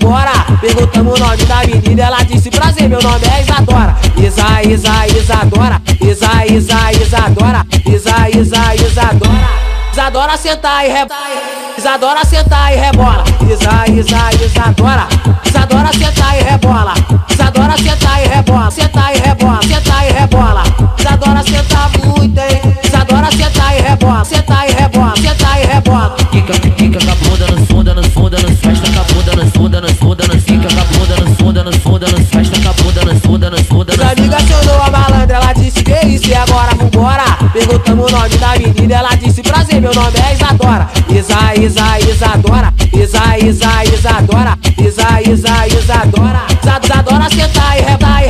vambora. Perguntamos o nome da menina, ela disse prazer, meu nome é Isadora. Isadora. Isadora senta e rebola. Isadora senta e rebola. Isadora senta e rebola. Isadora senta e rebola. Senta e rebola. Isadora senta muito, hein? Isadora senta e rebola. Senta e rebola. Fica com a bunda no funda, festa com a bunda no funda, fica com a bunda no funda, festa com a bunda no funda. As amigas chamou a malandra, ela disse que isso e agora vambora. Perguntamos o nome da menina, ela disse prazer, meu nome é Isadora. Isadora. Isadora senta e rebola.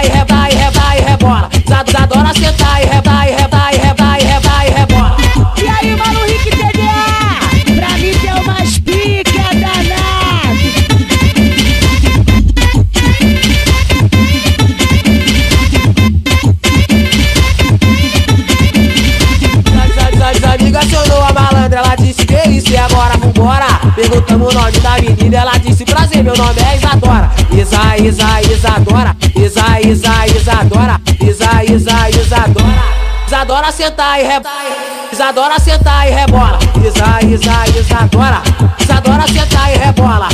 Isadora senta e rebola. E aí, mano, Rick TDA? Pra mim tem umas pica danado. As amigas chamou a malandra, ela disse que isso e agora vambora. Perguntamos o nome da menina, ela disse prazer, meu nome é Isadora. Isadora. Isadora senta e rebola. Isadora senta e rebola. Isadora senta e rebola.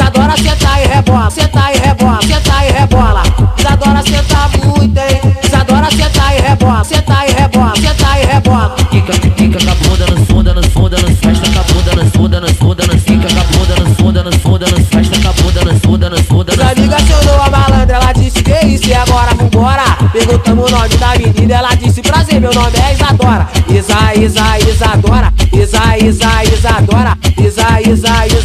Isadora senta muito, hein? Isadora senta e rebola. Fica com a bunda no funda, festa com a bunda no funda, fica com a bunda no funda, festa com a bunda no funda. As amigas chamou a malandra, ela disse que isso e agora vambora. Perguntamos o nome da menina, ela disse prazer, meu nome é Isadora. Isadora.